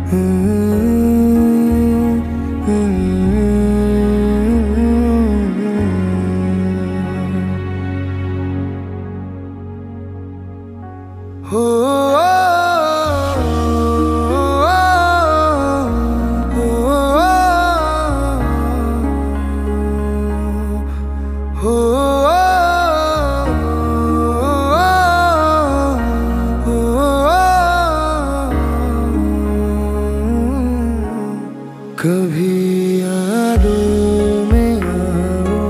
कभी यादों में आओ,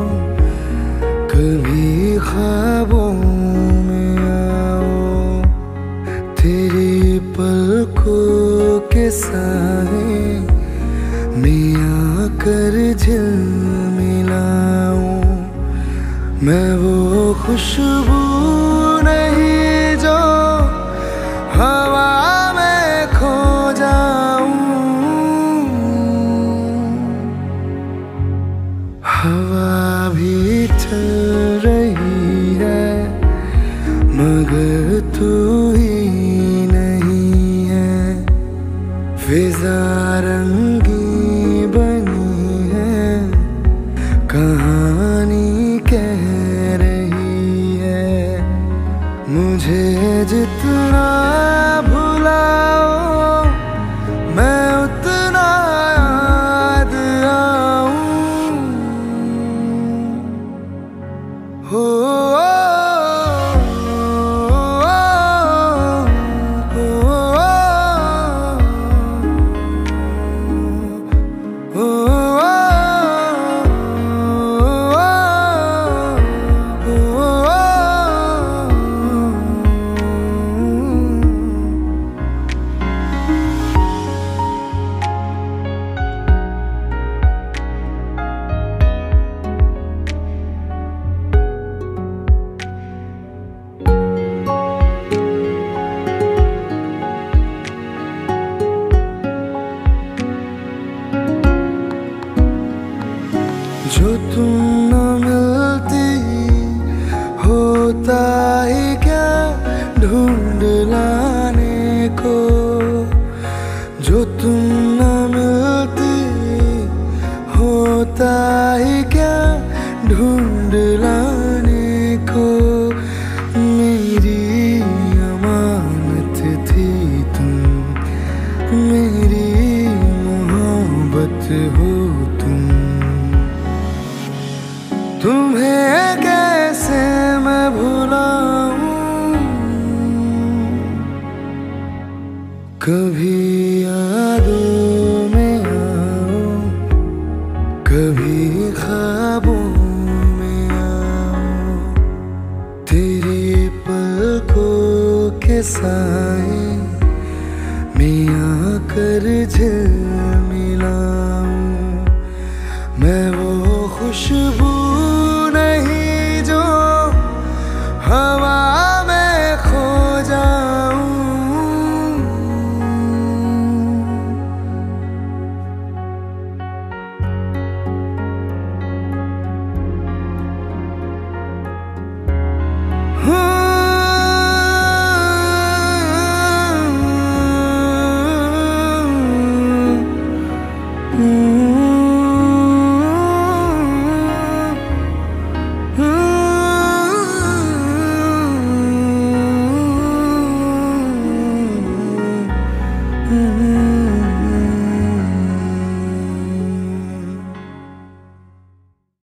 कभी ख्वाबों में आओ, तेरी पलकों के साए में आकर झिलमिलाऊं। मैं वो खुशबू नहीं जो हवा में खो जाऊं। हवा भी चल रही है मगर तू ही नहीं है। फिजा रंगी बनी है, कहानी कह रही है। मुझे जितना भुलाओ मैं उतना याद आऊं। हो जो तुम न मिलती होता ही क्या ढूंढ लाने को। जो तुम न मिलती होता ही क्या ढूंढ लाने को। मेरी अमानत थी तुम, मेरी मोहब्बत हो तुम। तुम्हें कैसे मैं भुलाऊं। कभी यादों में आओ, कभी ख्वाबों में आओ, तेरी पलकों के साए में आकर झिल